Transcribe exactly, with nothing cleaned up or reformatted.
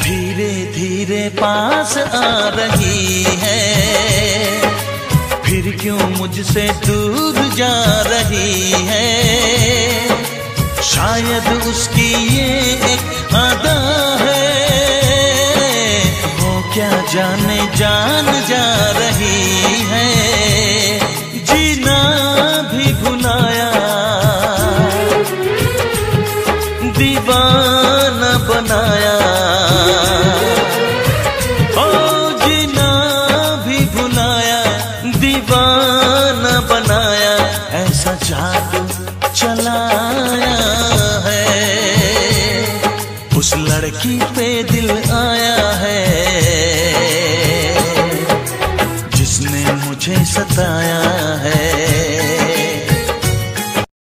धीरे धीरे पास आ रही है, फिर क्यों मुझसे दूर जा रही है। शायद उसकी ये एक अदा है, वो क्या जाने जान जा रही है। जीना भी भुलाया, दीवाना बनाया। ओ जीना भी भुलाया, दीवाना बनाया। ऐसा जादू चलाया है, उस लड़की पे दिल आया है जिसने मुझे सताया।